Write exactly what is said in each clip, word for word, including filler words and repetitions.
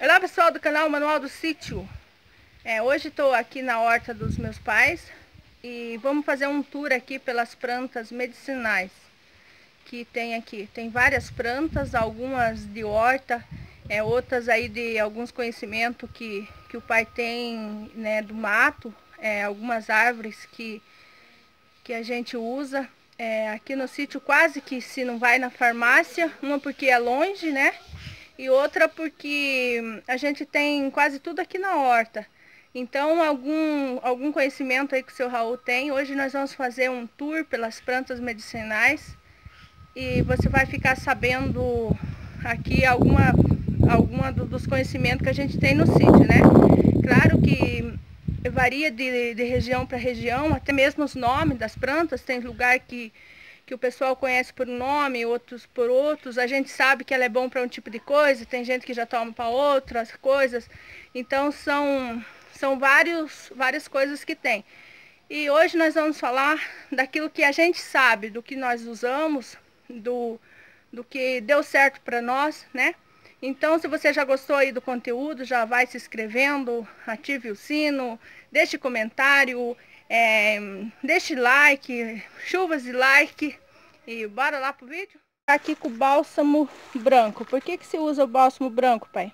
Olá pessoal do canal Manual do Sítio. é, Hoje estou aqui na horta dos meus pais e vamos fazer um tour aqui pelas plantas medicinais que tem aqui. Tem várias plantas, algumas de horta, é, outras aí de alguns conhecimentos que, que o pai tem, né, do mato, é, algumas árvores que, que a gente usa. É, aqui no sítio quase que se não vai na farmácia, uma porque é longe, né? E outra porque a gente tem quase tudo aqui na horta. Então, algum, algum conhecimento aí que o seu Raul tem. Hoje nós vamos fazer um tour pelas plantas medicinais. E você vai ficar sabendo aqui alguma, alguma dos conhecimentos que a gente tem no sítio, né? Claro que varia de, de região para região, até mesmo os nomes das plantas. Tem lugar que... que o pessoal conhece por um nome, outros por outros. A gente sabe que ela é bom para um tipo de coisa, tem gente que já toma para outras coisas. Então são, são vários, várias coisas que tem. E hoje nós vamos falar daquilo que a gente sabe, do que nós usamos, do, do que deu certo para nós, né? Então, se você já gostou aí do conteúdo, já vai se inscrevendo, ative o sino, deixe comentário, é, deixe like, chuvas de like e bora lá pro vídeo? Aqui com o bálsamo branco. Por que que se usa o bálsamo branco, pai?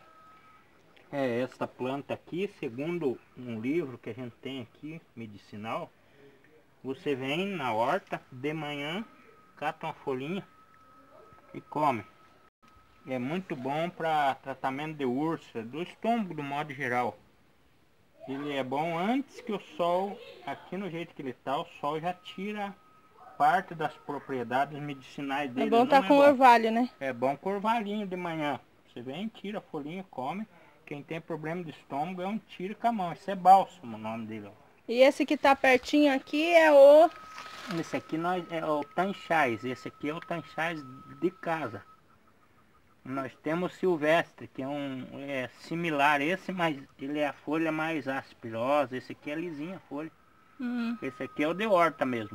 É, essa planta aqui, segundo um livro que a gente tem aqui, medicinal, você vem na horta de manhã, cata uma folhinha e come. É muito bom para tratamento de úlcera, do estômago do modo geral. Ele é bom antes que o sol, aqui no jeito que ele está, o sol já tira parte das propriedades medicinais dele. É bom estar tá com é orvalho, né? É bom com orvalhinho de manhã. Você vem, tira a folhinha, come. Quem tem problema de estômago é um tiro com a mão. Esse é bálsamo, o nome dele. Ó. E esse que tá pertinho aqui é o... Esse aqui nós, é o tanchais. Esse aqui é o tanchais de casa. Nós temos silvestre, que é um é similar a esse, mas ele é a folha mais asperosa. Esse aqui é lisinha a folha. Uhum. Esse aqui é o de horta mesmo.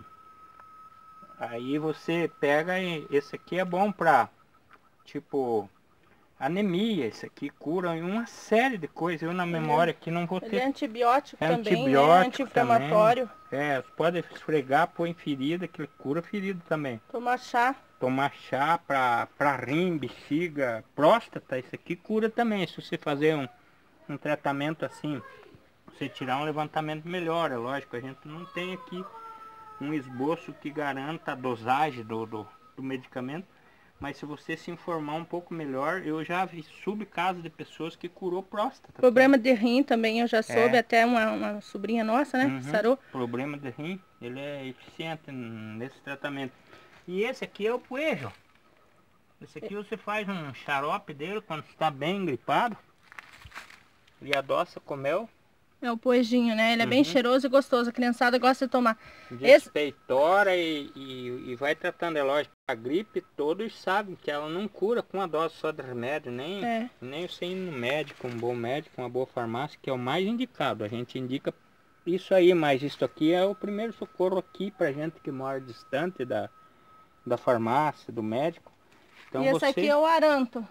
Aí você pega e esse aqui é bom para tipo anemia. Esse aqui cura uma série de coisas. Eu na memória aqui não vou ter. Ele é antibiótico é também, antibiótico, né? Anti-inflamatório. É, você pode esfregar, pôr em ferida, que ele cura ferida também. Tomar chá. Tomar chá para para rim, bexiga, próstata, isso aqui cura também. Se você fazer um, um tratamento assim, você tirar um levantamento melhor, é lógico. A gente não tem aqui um esboço que garanta a dosagem do, do, do medicamento. Mas se você se informar um pouco melhor, eu já vi soube casos de pessoas que curou próstata. Problema de rim também, eu já soube, é. Até uma, uma sobrinha nossa, né? Uhum. Sarou. Problema de rim, ele é eficiente nesse tratamento. E esse aqui é o poejo. Esse aqui você faz um xarope dele quando está bem gripado. E adoça com mel. É o poejinho, né? Ele é uhum. bem cheiroso e gostoso. A criançada gosta de tomar. Despeitora esse... e, e, e vai tratando. É lógico, a gripe todos sabem que ela não cura com a dose só de remédio. Nem, é. nem você ir no médico, um bom médico, uma boa farmácia, que é o mais indicado. A gente indica isso aí, mas isso aqui é o primeiro socorro aqui pra gente que mora distante da, da farmácia, do médico. Então e esse você... aqui é o aranto.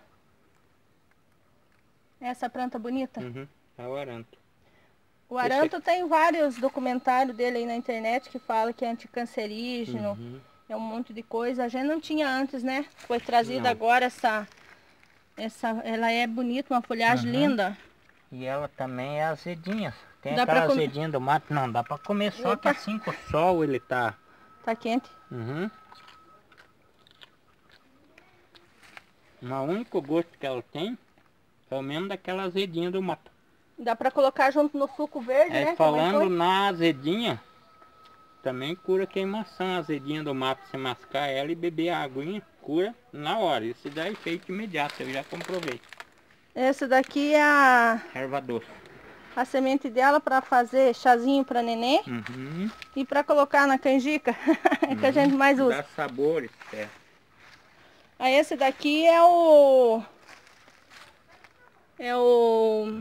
Essa planta bonita? Uhum, é o aranto. O aranto Esse... tem vários documentários dele aí na internet que fala que é anticancerígeno, uhum. é um monte de coisa. A gente não tinha antes, né? Foi trazida agora essa, essa... Ela é bonita, uma folhagem uhum. linda. E ela também é azedinha. Tem dá aquela azedinha do mato, não, dá pra comer, só Eita. que assim com o sol ele tá... Tá quente. Uhum. O único gosto que ela tem é o mesmo daquela azedinha do mato. Dá pra colocar junto no suco verde, é, né? Falando na azedinha, também cura queimação, a azedinha do mato. Você mascar ela e beber a aguinha, cura na hora. Isso dá efeito imediato, eu já comprovei. Essa daqui é a... erva doce. A semente dela para fazer chazinho para nenê. Uhum. E para colocar na canjica, uhum. que a gente mais usa. Dá sabores, é. Aí esse daqui é o... É o...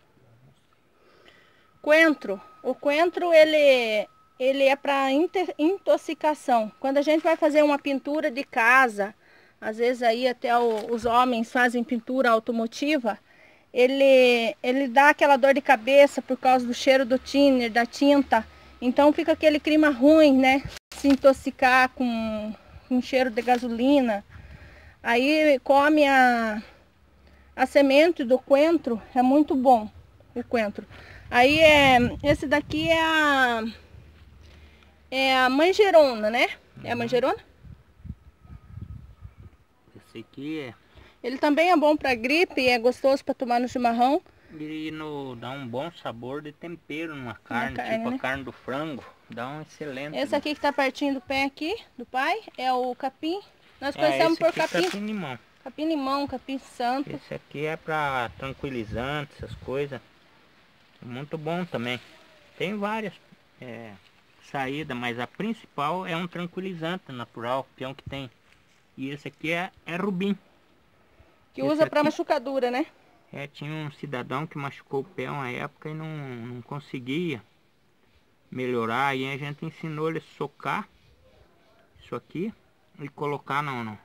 Coentro. O coentro, ele, ele é para intoxicação. Quando a gente vai fazer uma pintura de casa, às vezes aí até o, os homens fazem pintura automotiva, ele, ele dá aquela dor de cabeça por causa do cheiro do thinner, da tinta. Então fica aquele clima ruim, né? Se intoxicar com, com cheiro de gasolina. Aí come a, a semente do coentro, é muito bom o coentro. Aí é, esse daqui é a, é a manjerona, né? É a manjerona? Esse aqui é... Ele também é bom para gripe, é gostoso para tomar no chimarrão. E no, dá um bom sabor de tempero numa carne, carne, tipo né? a carne do frango. Dá um excelente... Esse aqui que tá pertinho do pé aqui, do pai, é o capim. Nós é, conhecemos esse por aqui é capim. capim limão. Capim limão, capim santo. Esse aqui é para tranquilizante, essas coisas. Muito bom também. Tem várias é, saídas, mas a principal é um tranquilizante natural, que é o que tem. E esse aqui é, é rubim. Que esse usa para aqui, machucadura, né? É, tinha um cidadão que machucou o pé uma época e não, não conseguia melhorar. E a gente ensinou ele a socar isso aqui e colocar no, no,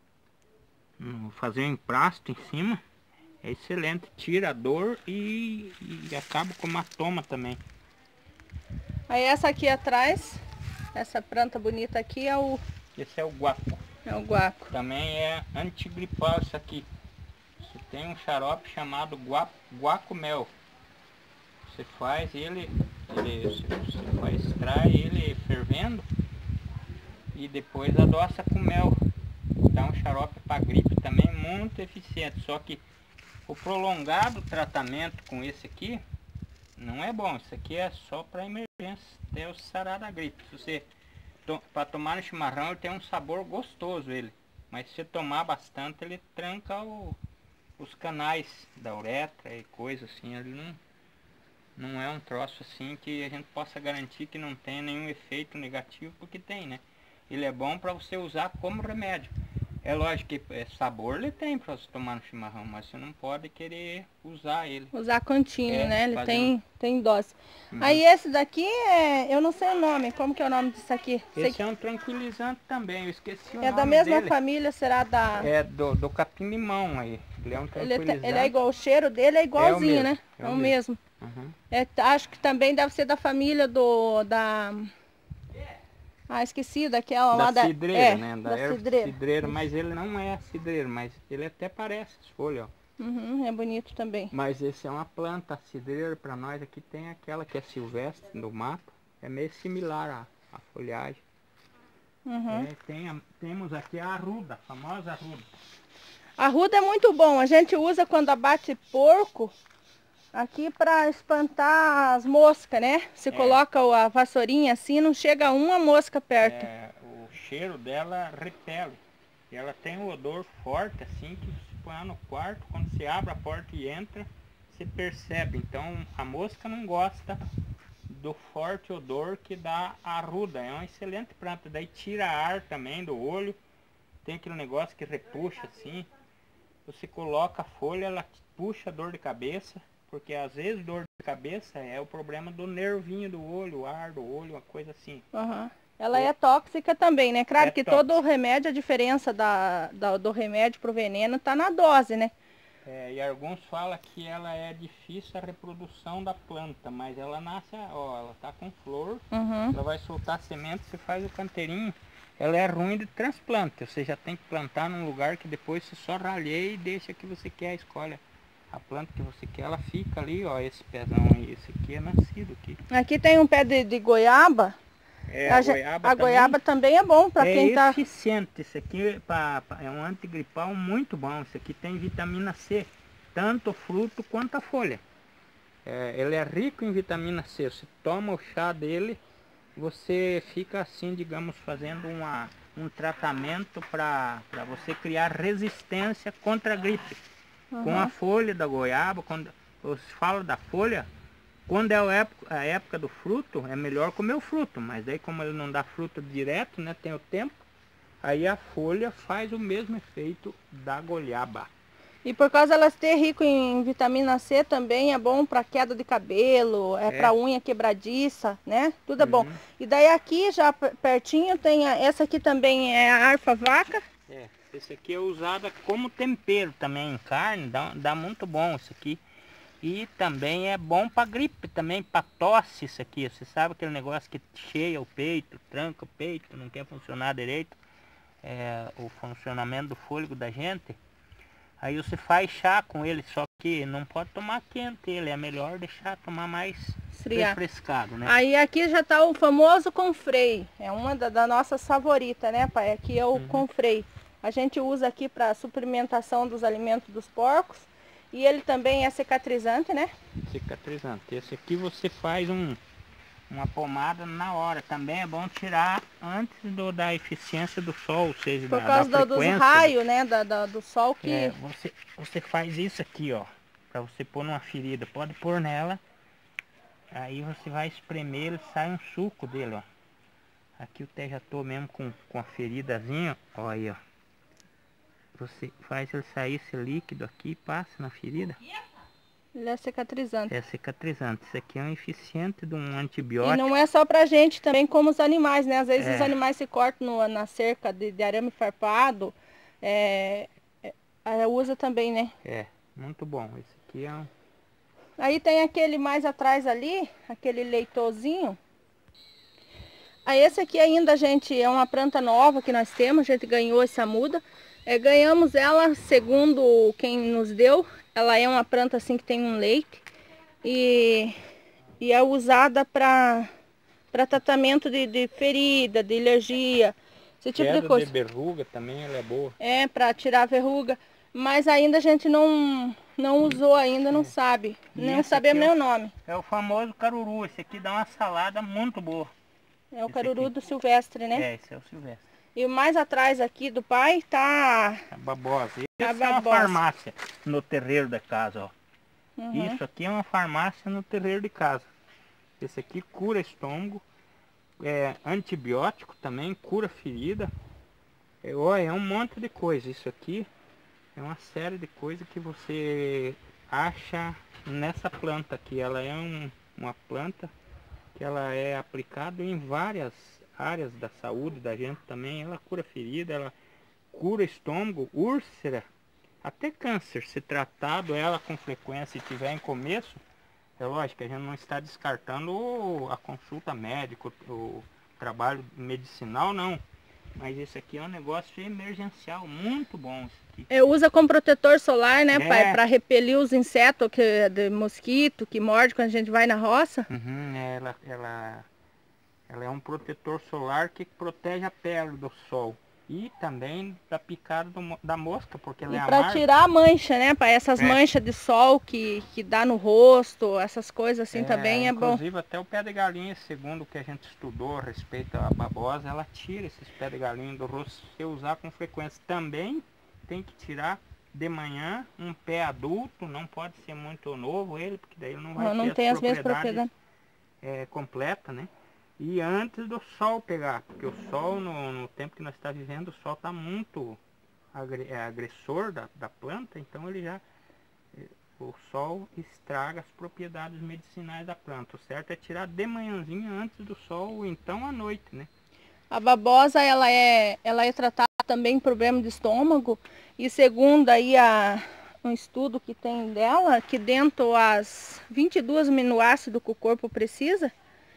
no fazer um emprasto em cima. É excelente, tira a dor e, e acaba com hematoma também. Aí essa aqui atrás, essa planta bonita aqui é o... Esse é o guaco. É o guaco. Também é antigripal isso aqui. Você tem um xarope chamado guaco, guacumel. Você faz ele, ele você, você faz, extrai ele fervendo e depois adoça com mel. Dá um xarope para gripe também muito eficiente. Só que o prolongado tratamento com esse aqui não é bom. Isso aqui é só para emergência, até o sarar da gripe. Se você to, para tomar no chimarrão, ele tem um sabor gostoso ele. Mas se você tomar bastante, ele tranca o, os canais da uretra e coisa assim. Ele não, não é um troço assim que a gente possa garantir que não tem nenhum efeito negativo, porque tem, né? Ele é bom para você usar como remédio. É lógico que é, sabor ele tem para você tomar no chimarrão, mas você não pode querer usar ele. Usar contínuo, É, né? Ele fazendo- tem, tem dose. Uhum. Aí esse daqui, é, eu não sei o nome. Como que é o nome disso aqui? Sei Esse que é um tranquilizante também, eu esqueci o é nome da mesma dele. família, será da... É do, do capim-limão aí. Ele é um Ele, é, tranquilizante. ele é igual, o cheiro dele é igualzinho, mesmo, né? é É o o mesmo. Uhum. É, acho que também deve ser da família do... da... Ah, esqueci daquela lá Da da... cidreira, é, né? Da, da erva cidreira. cidreira, mas ele não é cidreiro, mas ele até parece as folhas, ó. Uhum, é bonito também. Mas esse é uma planta, a cidreira para nós aqui tem aquela que é silvestre no mato, é meio similar à, à folhagem. Uhum. É, tem a, temos aqui a arruda, a famosa arruda. Arruda é muito bom. A gente usa quando abate porco aqui para espantar as moscas, né? Você É. coloca o- a vassourinha assim, não chega uma mosca perto. É, o cheiro dela repele. E ela tem um odor forte assim que você põe lá no quarto, quando você abre a porta e entra, você percebe. Então a mosca não gosta do forte odor que dá a arruda. É uma excelente planta, daí tira ar também do olho. Tem aquele negócio que repuxa assim. Você coloca a folha, ela puxa a dor de cabeça, porque às vezes dor de cabeça é o problema do nervinho do olho, o ar do olho, uma coisa assim. Uhum. Ela é tóxica também, né? Claro É que tóxica. todo remédio, a diferença da, da- do remédio pro veneno tá na dose, né? É, e alguns falam que ela é difícil a reprodução da planta, mas ela nasce, ó, ela tá com flor, Uhum. ela vai soltar semente, você faz o canteirinho. Ela é ruim de transplante, você já tem que plantar num lugar que depois você só ralheia e deixa que você quer, escolhe a planta que você quer, ela fica ali, ó, esse pezão aí, esse aqui é nascido aqui. Aqui tem um pé de, de goiaba. É, a a ge- goiaba a também goiaba também é bom para é quem tá... eficiente, isso aqui pra, pra- é um antigripal muito bom, isso aqui tem vitamina C, tanto o fruto quanto a folha. É, ele é rico em vitamina C, você toma o chá dele, você fica assim, digamos, fazendo uma, um tratamento para você criar resistência contra a gripe. Uhum. Com a folha da goiaba, quando eu falo da folha, quando é a época, a época do fruto, é melhor comer o fruto, mas aí como ele não dá fruto direto, né, tem o tempo, aí a folha faz o mesmo efeito da goiaba. E por causa elas ter rico em vitamina C também é bom para queda de cabelo, é, É. para unha quebradiça, né? Tudo é bom. Uhum. E daí aqui já per- pertinho tem a, essa aqui também é a arfa vaca. É, Esse aqui é usado como tempero também em carne, dá, dá muito bom isso aqui. E também é bom para gripe também, para tosse isso aqui. Você sabe aquele negócio que cheia o peito, tranca o peito, não quer funcionar direito, é, o funcionamento do fôlego da gente. Aí você faz chá com ele, só que não pode tomar quente ele, é melhor deixar tomar mais Esfriar. refrescado, né? Aí aqui já está o famoso confrei, é uma da, da nossas favoritas, né, pai? Aqui é o Uhum. confrei. A gente usa aqui para suplementação dos alimentos dos porcos e ele também é cicatrizante, né? Cicatrizante. Esse aqui você faz um, uma pomada na hora. Também é bom tirar antes do, da eficiência do sol, ou seja, Por da, causa da do, dos frequência. raios, né, da, da- do sol que... É, você, você faz isso aqui, ó, para você pôr numa ferida. Pode pôr nela. Aí você vai espremer, ele sai um suco dele, ó. Aqui eu até já tô mesmo com, com a feridazinha, ó, aí, ó. Você faz ele sair esse líquido aqui, passa na ferida. Ele é cicatrizante. É cicatrizante. Isso aqui é um eficiente de um E antibiótico. não é só pra gente, também como os animais, né? Às vezes É. os animais se cortam no- na cerca de, de arame farpado, é, é, é, usa também, né? É, muito bom. Esse aqui é um... Aí tem aquele mais atrás ali, aquele leitorzinho. Aí esse aqui ainda, gente, é uma planta nova que nós temos, a gente ganhou essa muda. É, ganhamos ela, segundo quem nos deu, ela é uma planta assim que tem um leite. E, e é usada para para tratamento de, de ferida, de alergia, esse tipo Queda de coisa. de verruga também, ela é boa. É, para tirar a verruga. Mas ainda a gente não, não usou ainda, não É. sabe. E Não esse sabemos aqui é nem o- o nome. É o famoso caruru. Esse aqui dá uma salada muito boa. É o Esse caruru aqui. do silvestre, né? É, esse é o silvestre. E mais atrás aqui do pai tá A babosa. A Essa é uma babosa. farmácia no terreiro da casa, ó. Uhum. Isso aqui é uma farmácia no terreiro de casa. Esse aqui cura estômago, é antibiótico também, cura ferida. É, ó, é um monte de coisa. Isso aqui é uma série de coisas que você acha nessa planta aqui. Ela é um, uma planta que ela é aplicada em várias áreas da saúde da gente também. Ela cura ferida, ela cura estômago, úlcera, até câncer. Se tratado ela com frequência e tiver em começo, é lógico que a gente não está descartando o- a consulta médica, o, o trabalho medicinal, não. Mas esse aqui é um negócio emergencial, muito bom isso aqui. É, usa como protetor solar, né, É. pai? Para repelir os insetos que, de mosquito que morde quando a gente vai na roça. Uhum, ela, ela, ela é um protetor solar que protege a pele do sol. E também da picada do mo- da mosca, porque ela E é para amarga. tirar a mancha, né, pai? Essas É. manchas de sol que, que dá no rosto, essas coisas assim É, também é bom. inclusive até o pé de galinha, segundo o que a gente estudou a respeito à babosa, ela tira esses pés de galinha do rosto se você usar com frequência. Também tem que tirar de manhã um pé adulto, não pode ser muito novo ele, porque daí ele não vai Não, ter não tem as mesmas propriedades propriedades. é, completa, né? E antes do sol pegar, porque o sol, no, no tempo que nós estamos vivendo, o sol está muito agre- é, agressor da, da planta, então ele já, é, o sol estraga as propriedades medicinais da planta. O certo é tirar de manhãzinha antes do sol, ou então à noite, né? A babosa, ela é, ela é tratada também problema de estômago. E segundo aí a, um estudo que tem dela, que dentro as vinte e dois aminoácidos que o corpo precisa,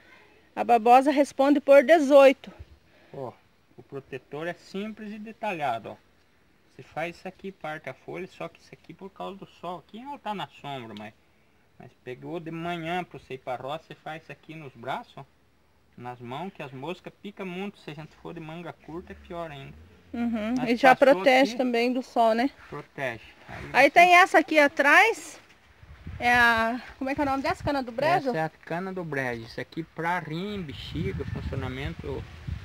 a babosa responde por dezoito. Ó, o protetor é simples e detalhado, ó. Você faz isso aqui, parte a folha, só que isso aqui por causa do sol. Aqui ela tá na sombra, mas, mas pegou de manhã para você ir para a roça, você faz isso aqui nos braços, ó, nas mãos, que as moscas picam muito. Se a gente for de manga curta, é pior ainda. Uhum. Mas E já passou protege aqui, também do sol, né? protege. Aí você- tem essa aqui atrás, é a, como é que é o nome dessa? Cana do brejo? Essa é a cana do brejo. Isso aqui para rim, bexiga, funcionamento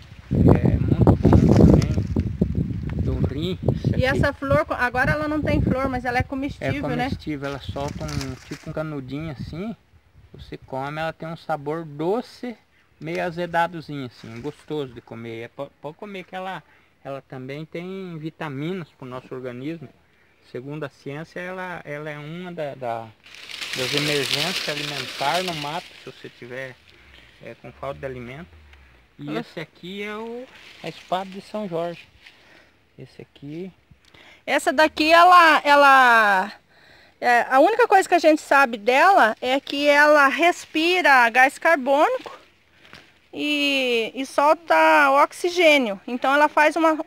é muito bom também. Do rim. Isso E aqui essa flor, agora ela não tem flor, mas ela é é comestível, né? comestível. Ela solta um tipo um canudinho assim. Você come, ela tem um sabor doce, meio azedadozinho assim, gostoso de comer. É, po- pode comer que ela, ela também tem vitaminas para o nosso organismo. Segundo a ciência, ela, ela é uma da, da- das emergências alimentares no mato, se você tiver é, com falta de alimento. E Ela- esse aqui é o, a espada de São Jorge. Esse aqui Essa daqui, ela... ela é, a única coisa que a gente sabe dela é que ela respira gás carbônico e, e solta o oxigênio. Então ela faz uma,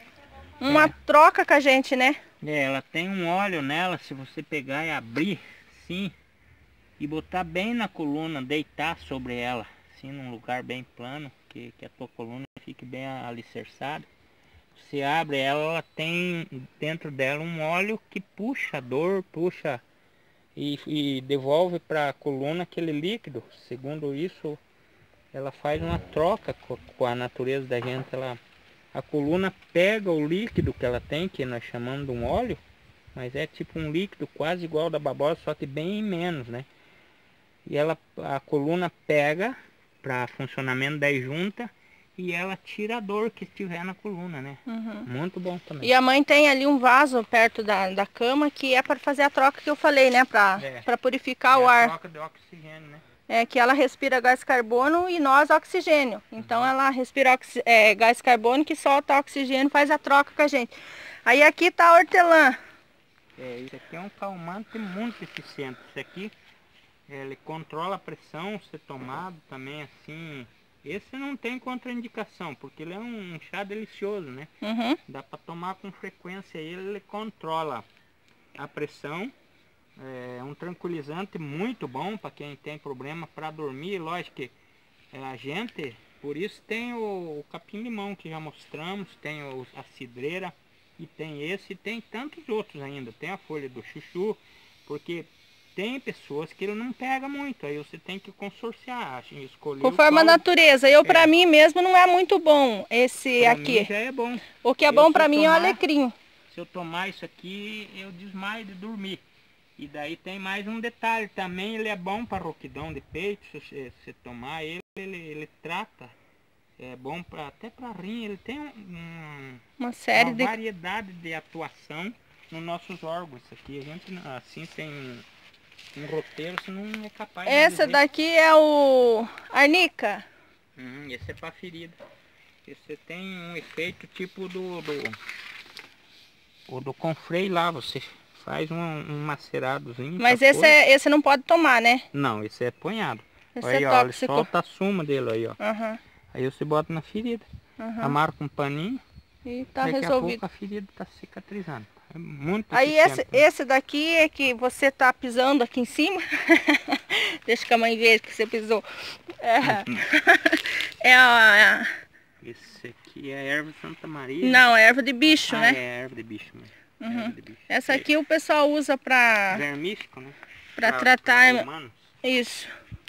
uma É. troca com a gente, né? É, ela tem um óleo nela, se você pegar e abrir, sim, e botar bem na coluna, deitar sobre ela, assim, num lugar bem plano, que, que a tua coluna fique bem alicerçada. Você abre ela, ela tem dentro dela um óleo que puxa a dor, puxa e, e devolve para a coluna aquele líquido. Segundo isso, ela faz uma troca com, com a natureza da gente. Ela, a coluna pega o líquido que ela tem, que nós chamamos de um óleo, mas é tipo um líquido quase igual ao da babosa, só que bem menos, né? E ela, a coluna pega para funcionamento da junta e ela tira a dor que estiver na coluna, né? Uhum. Muito bom também. E a mãe tem ali um vaso perto da, da cama que é para fazer a troca que eu falei, né? Para É. para purificar é o a ar. troca de oxigênio, né? É que ela respira gás carbono e nós oxigênio. Então uhum. ela respira oxi é, gás carbônico e solta oxigênio, faz a troca com a gente. Aí aqui tá a hortelã. É, isso aqui é um calmante muito eficiente. Isso aqui, ele controla a pressão, ser tomado também assim. Esse não tem contraindicação, porque ele é um chá delicioso, né? Uhum. Dá para tomar com frequência ele, ele controla a pressão. É um tranquilizante muito bom para quem tem problema para dormir. Lógico que a gente, por isso tem o, o capim-limão que já mostramos, tem o, a cidreira e tem esse e tem tantos outros ainda. Tem a folha do chuchu, porque tem pessoas que ele não pega muito, aí você tem que consorciar, escolher conforme a natureza. Eu, é. para mim mesmo, não é muito bom esse pra aqui. Mim já é bom. O que é eu, bom para mim tomar, é o alecrim. Se eu tomar isso aqui, eu desmaio de dormir. E daí tem mais um detalhe também, ele é bom para rouquidão de peito, se você, se tomar ele, ele, ele trata, é bom pra, até para rim, ele tem um, uma série uma de variedade de atuação nos nossos órgãos. Isso aqui a gente assim tem um roteiro, você não é capaz de essa dizer. Daqui é o arnica. Hum, esse é para ferida. Esse tem um efeito tipo do do, o do confrei lá, você faz um, um maceradozinho. Mas esse, é, esse não pode tomar, né? Não, esse é punhado. Esse aí, é ó, tóxico. ele solta a suma dele aí, ó. Uhum. Aí você bota na ferida. Uhum. Amarra com um paninho. E tá daqui resolvido. A pouco a ferida tá cicatrizando. É muito Aí esse, esse daqui é que você tá pisando aqui em cima. Deixa que a mãe ver que você pisou. É, uhum. é a... Esse aqui é erva de Santa Maria. Não, é erva de bicho, ah, né? É erva de bicho mesmo. Uhum. Essa aqui o pessoal usa para vermístico, né? Para tratar humanos. Isso.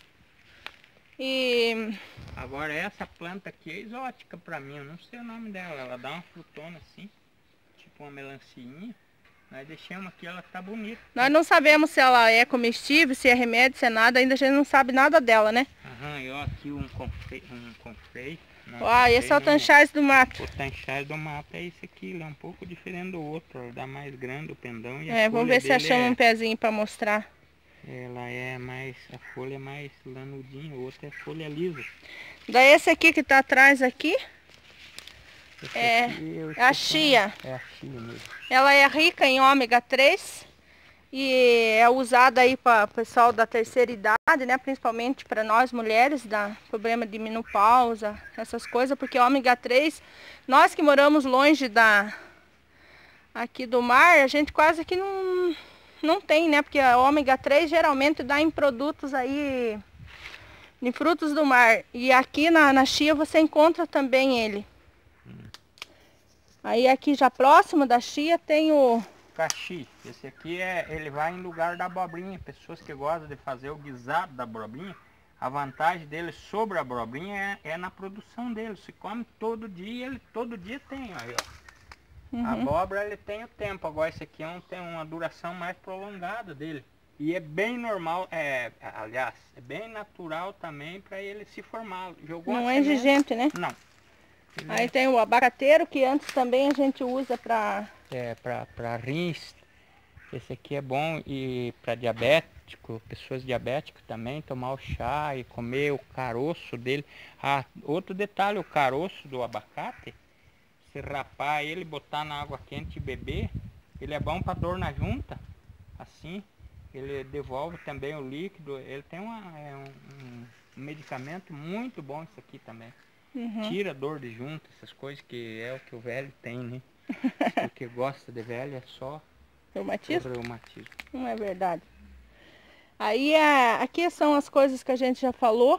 E agora essa planta aqui é exótica para mim, eu não sei o nome dela. Ela dá uma frutona assim, tipo uma melancia. Nós deixamos aqui, ela tá bonita. Nós não sabemos se ela é comestível, se é remédio, se é nada. Ainda a gente não sabe nada dela, né? Aham, e ó, aqui um confrei, um confrei. Ó, esse é o Tanchais do Mato. O Tanchais do Mato é esse aqui, ele é um pouco diferente do outro, ele dá mais grande o pendão. E é, a vamos ver se achamos é... um pezinho para mostrar. Ela é mais, a folha é mais lanudinha, o outro é folha lisa. Daí esse aqui que tá atrás aqui, esse é, aqui é a chia. É a chia mesmo. Ela é rica em ômega três. E é usada aí para o pessoal da terceira idade, né? Principalmente para nós mulheres, dá problema de menopausa, essas coisas, porque ômega três, nós que moramos longe da aqui do mar, a gente quase que não, não tem, né? Porque a ômega três geralmente dá em produtos aí, em frutos do mar. E aqui na, na chia você encontra também ele. Hum. Aí aqui já próximo da chia tem o caxi. Esse aqui é, ele vai em lugar da abobrinha. Pessoas que gostam de fazer o guisado da abobrinha, a vantagem dele sobre a abobrinha é, é na produção dele. Se come todo dia, ele todo dia tem, aí, ó. Uhum. A abóbora ele tem o tempo. Agora esse aqui é um, tem uma duração mais prolongada dele. E é bem normal, é, aliás, é bem natural também para ele se formar. Jogou não é exigente, né? Não. Ele aí é... tem o abacateiro, que antes também a gente usa para É, para rins. Esse aqui é bom e para diabético, pessoas diabéticas também, tomar o chá e comer o caroço dele. Ah, outro detalhe, o caroço do abacate, você rapar ele, botar na água quente e beber, ele é bom para dor na junta, assim, ele devolve também o líquido, ele tem uma, é um, um medicamento muito bom isso aqui também. Uhum. Tira dor de junta, essas coisas que é o que o velho tem, né? Porque gosta de velho é só reumatismo? reumatismo. Não é verdade. Aí é, aqui são as coisas que a gente já falou.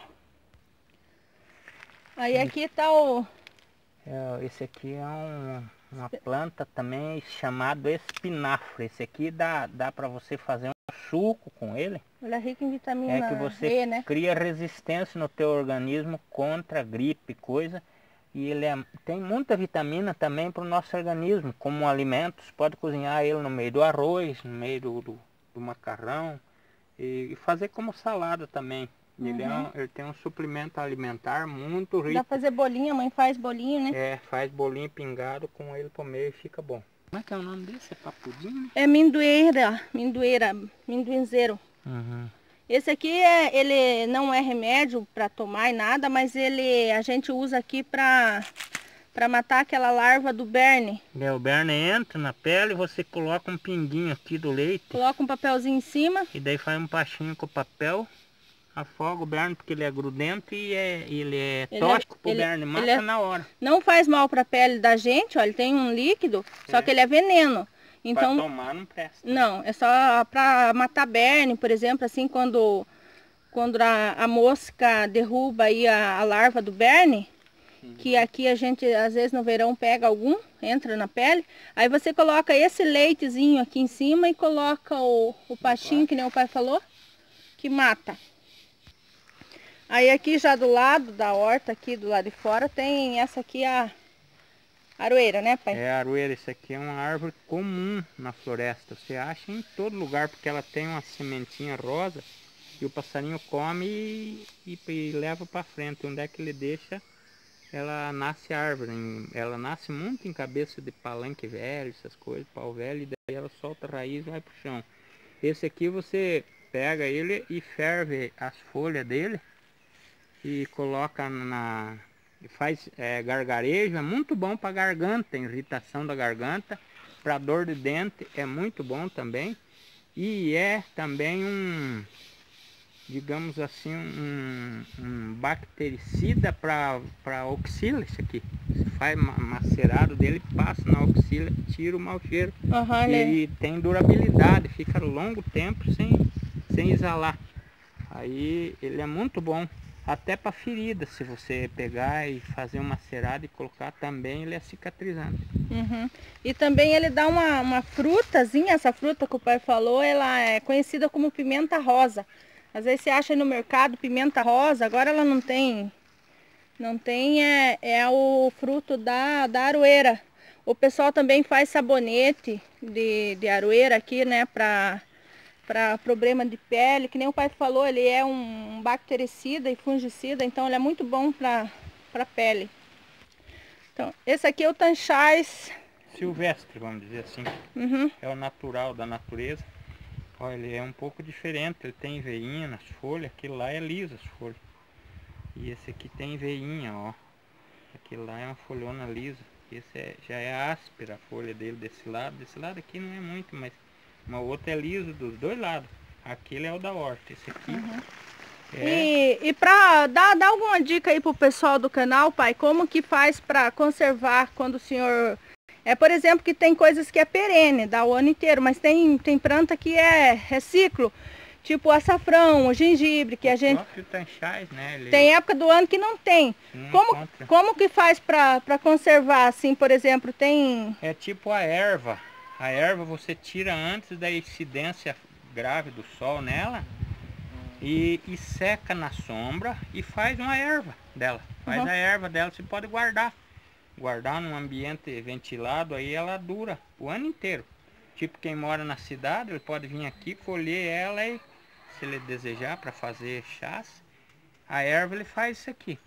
Aí aqui tá o... É, esse aqui é um, uma planta também chamada espinafre. Esse aqui dá, dá para você fazer um suco com ele. Ele é rico em vitamina É que você E, né? cria resistência no teu organismo contra gripe, coisa. E ele é, tem muita vitamina também para o nosso organismo, como alimentos. Pode cozinhar ele no meio do arroz, no meio do, do, do macarrão. E, e fazer como salada também. Ele, uhum. é um, ele tem um suplemento alimentar muito rico. Dá pra fazer bolinha, a mãe faz bolinho, né? É, faz bolinho pingado com ele pro meio e fica bom. Como é que é o nome desse? É papudim? É mindoeira, mindoeira, minduinzeiro. Uhum. Esse aqui, é, ele não é remédio para tomar e nada, mas ele a gente usa aqui para para matar aquela larva do berne. É, o berne entra na pele, você coloca um pinguinho aqui do leite. Coloca um papelzinho em cima. E daí faz um pachinho com o papel. Afoga o berne porque ele é grudento e é, ele é ele tóxico é, pro ele, berne, mata é, na hora. Não faz mal para a pele da gente, ó, ele tem um líquido, é. Só que ele é veneno. Então, pra tomar não presta. Não, é só para matar berne, por exemplo, assim, quando, quando a, a mosca derruba aí a, a larva do berne, uhum. Que aqui a gente às vezes no verão pega algum, entra na pele, aí você coloca esse leitezinho aqui em cima e coloca o, o pachinho, que nem o pai falou, que mata. Aí aqui já do lado da horta, aqui do lado de fora, tem essa aqui a aroeira, né, pai? É, a aroeira, isso aqui é uma árvore comum na floresta. Você acha em todo lugar, porque ela tem uma sementinha rosa e o passarinho come e, e, e leva para frente. Onde é que ele deixa, ela nasce árvore. Ela nasce muito em cabeça de palanque velho, essas coisas, pau velho, e daí ela solta a raiz e vai pro chão. Esse aqui você pega ele e ferve as folhas dele e coloca na... faz é, gargarejo, é muito bom para garganta, irritação da garganta, para dor de dente é muito bom também. E é também um, digamos assim, um, um bactericida para para oxila isso aqui. Você faz macerado dele, passa na oxila, tira o mau cheiro. Uhum, e né? Tem durabilidade, fica longo tempo sem, sem exalar. Aí ele é muito bom. Até para ferida, se você pegar e fazer uma macerada e colocar também, ele é cicatrizante. Uhum. E também ele dá uma, uma frutazinha, essa fruta que o pai falou, ela é conhecida como pimenta rosa. Às vezes você acha aí no mercado pimenta rosa, agora ela não tem, não tem, é, é o fruto da, da aroeira. O pessoal também faz sabonete de, de aroeira aqui, né, para... para problema de pele, que nem o pai falou, ele é um bactericida e fungicida, então ele é muito bom para para pele. Então, esse aqui é o tanchais silvestre, vamos dizer assim. Uhum. É o natural da natureza. Olha, ele é um pouco diferente, ele tem veinha nas folhas, aquilo lá é liso as folhas. E esse aqui tem veinha, ó. Aquilo lá é uma folhona lisa. Esse é, já é áspera a folha dele desse lado. Desse lado aqui não é muito, mas uma outra é liso dos dois lados. Aquele é o da horta, esse aqui. Uhum. É... E, e para dar, dar alguma dica aí pro pessoal do canal, pai, como que faz para conservar quando o senhor... É, por exemplo, que tem coisas que é perene, dá o ano inteiro, mas tem, tem planta que é, é ciclo. Tipo o açafrão, o gengibre, que o a gente... Tanchais, né? Ele... Tem época do ano que não tem. Não como, como que faz para conservar, assim, por exemplo, tem... É tipo a erva. A erva você tira antes da incidência grave do sol nela e, e seca na sombra e faz uma erva dela. Faz uhum. a erva dela, você pode guardar. Guardar num ambiente ventilado, aí ela dura o ano inteiro. Tipo quem mora na cidade, ele pode vir aqui, colher ela e, se ele desejar, para fazer chás, a erva ele faz isso aqui.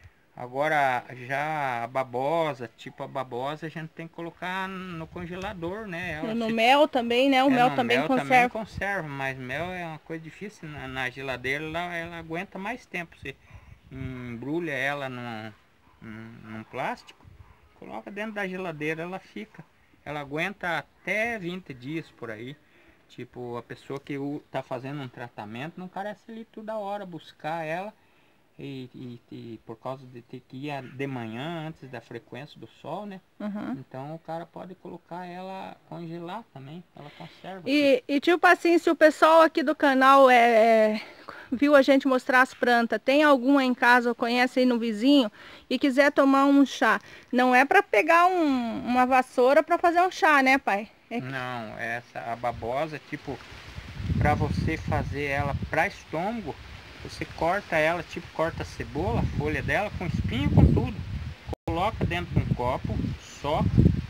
Agora já a babosa, tipo a babosa, a gente tem que colocar no congelador, né? Ela no se... mel também, né? O é, mel também mel conserva. Também conserva, mas mel é uma coisa difícil. Na, na geladeira ela, ela aguenta mais tempo. Você embrulha ela num, num, num plástico, coloca dentro da geladeira, ela fica. Ela aguenta até vinte dias por aí. Tipo, a pessoa que está fazendo um tratamento não carece ali toda hora buscar ela. E, e, e por causa de ter que ir de manhã, antes da frequência do sol, né? Uhum. Então o cara pode colocar ela, congelar também, ela conserva. E, e tipo assim, se o pessoal aqui do canal é, é, viu a gente mostrar as plantas, tem alguma em casa ou conhece aí no vizinho e quiser tomar um chá, não é para pegar um, uma vassoura para fazer um chá, né, pai? É... Não, essa, a babosa, tipo, para você fazer ela para estômago, você corta ela, tipo corta a cebola, a folha dela, com espinho, com tudo. Coloca dentro de um copo, soca,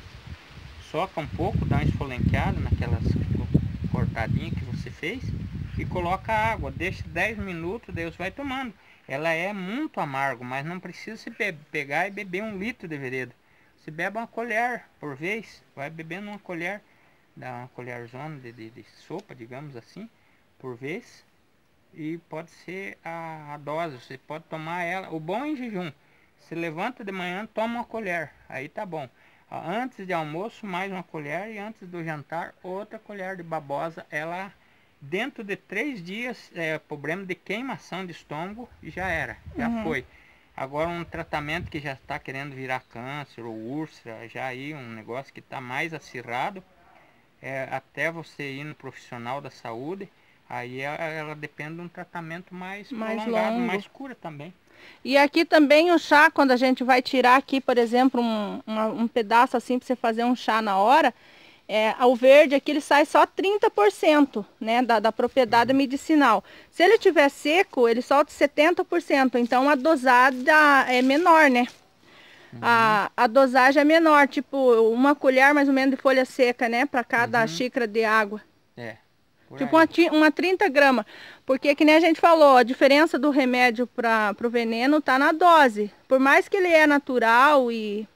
soca um pouco, dá uma esfolenqueada naquelas cortadinhas que você fez e coloca água, deixa dez minutos, Deus vai tomando. Ela é muito amargo, mas não precisa se pegar e beber um litro de vereda. Você bebe uma colher por vez, vai bebendo uma colher, dá uma colherzona de, de, de sopa, digamos assim, por vez. E pode ser a, a dose, você pode tomar ela, o bom é em jejum, você levanta de manhã, toma uma colher, aí tá bom. Antes de almoço, mais uma colher, e antes do jantar, outra colher de babosa. Ela, dentro de três dias, é, problema de queimação de estômago, já era, já Uhum. foi. Agora um tratamento que já está querendo virar câncer ou úlcera, já aí um negócio que está mais acirrado, é, até você ir no profissional da saúde, aí ela, ela depende de um tratamento mais, mais prolongado, longo. mais cura também. E aqui também o chá, quando a gente vai tirar aqui, por exemplo, um, uma, um pedaço assim para você fazer um chá na hora, é, o verde aqui ele sai só trinta por cento, né, da, da propriedade uhum. medicinal. Se ele tiver seco, ele solta setenta por cento, então a dosada é menor, né? Uhum. A, a dosagem é menor, tipo uma colher mais ou menos de folha seca, né, para cada uhum. xícara de água. É. Tipo uma, uma trinta gramas, porque que nem a gente falou, a diferença do remédio para o veneno tá na dose. Por mais que ele é natural e,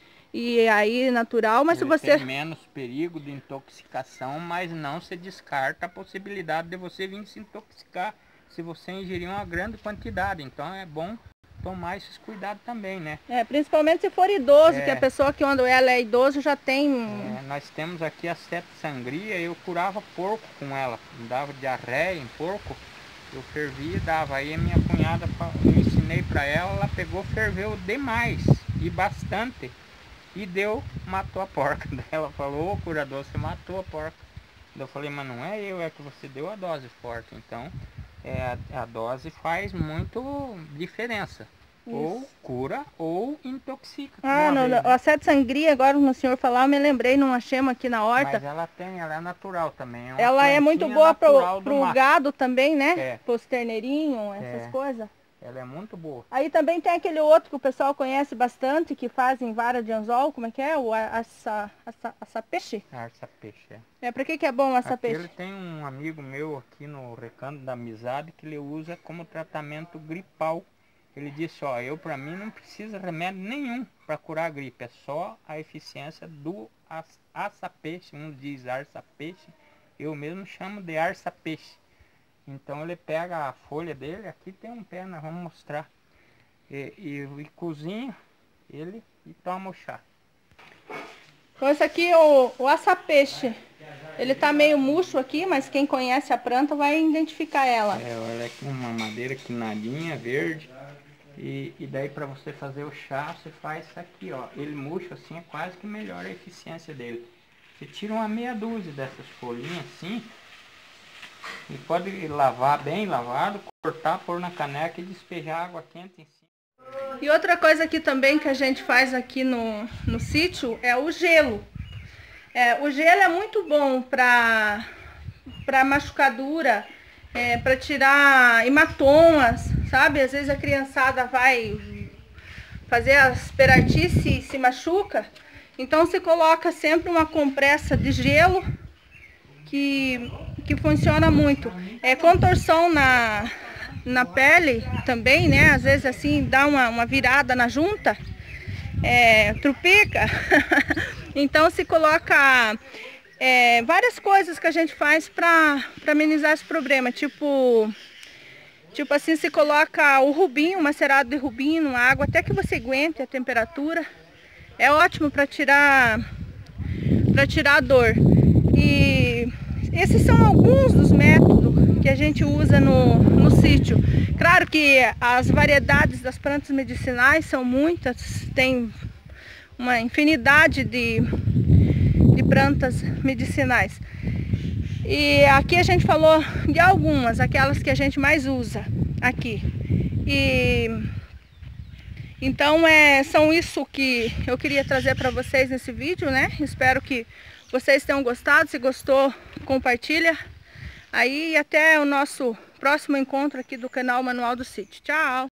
e aí natural, mas ele se você... tem menos perigo de intoxicação, mas não se descarta a possibilidade de você vir se intoxicar se você ingerir uma grande quantidade. Então é bom tomar esses cuidados também, né? É, principalmente se for idoso, é, que a pessoa que quando ela é idoso já tem... É, nós temos aqui a sete sangria, eu curava porco com ela, dava diarreia em porco, eu fervia e dava. Aí a minha cunhada, eu ensinei para ela, ela pegou, ferveu demais e bastante e deu, matou a porca. Ela falou, ô curador, você matou a porca. Eu falei, mas não é eu, é que você deu a dose forte. Então é, a, a dose faz muito diferença. Isso. Ou cura ou intoxica. Ah, no, vez, né? A sete sangria, agora no senhor falar, eu me lembrei, não achamos aqui na horta. Mas ela tem, ela é natural também. É ela é muito boa pro, pro gado também, né? É. Pros terneirinhos, essas é. coisas. Ela é muito boa. Aí também tem aquele outro que o pessoal conhece bastante, que fazem vara de anzol, como é que é? O assa, assa, assa peixe? Assa peixe, é. É, pra que que é bom assa peixe? Ele tem um amigo meu aqui no Recanto da Amizade que ele usa como tratamento gripal. Ele disse, ó, eu para mim não precisa remédio nenhum para curar a gripe, é só a eficiência do assa-peixe, um diz arça-peixe, eu mesmo chamo de arça-peixe. Então ele pega a folha dele, aqui tem um pé, nós vamos mostrar, e, e, e cozinha ele e toma o chá. Então esse aqui é o, o assa-peixe, ele tá meio murcho aqui, mas quem conhece a planta vai identificar ela. É, olha aqui uma madeira quinadinha, verde. E, e daí para você fazer o chá, você faz isso aqui, ó. Ele murcho assim, é quase que melhor a eficiência dele. Você tira uma meia dúzia dessas folhinhas assim, e pode lavar bem lavado, cortar, pôr na caneca e despejar água quente em cima. E outra coisa aqui também que a gente faz aqui no, no sítio é o gelo. É, o gelo é muito bom para para machucadura, é, para tirar hematomas, sabe? Às vezes a criançada vai fazer as perartices e se machuca. Então você coloca sempre uma compressa de gelo que, que funciona muito. É contorção na, na pele também, né? Às vezes assim dá uma, uma virada na junta, é, trupica. Então se coloca é, várias coisas que a gente faz para amenizar esse problema, tipo... Tipo assim, se coloca o rubinho, macerado de rubinho na água, até que você aguente a temperatura. É ótimo para tirar, para tirar a dor. E esses são alguns dos métodos que a gente usa no, no sítio. Claro que as variedades das plantas medicinais são muitas, tem uma infinidade de, de plantas medicinais. E aqui a gente falou de algumas, aquelas que a gente mais usa aqui. E então é, são isso que eu queria trazer para vocês nesse vídeo, né? Espero que vocês tenham gostado. Se gostou, compartilha. Aí até o nosso próximo encontro aqui do canal Manual do Sítio. Tchau!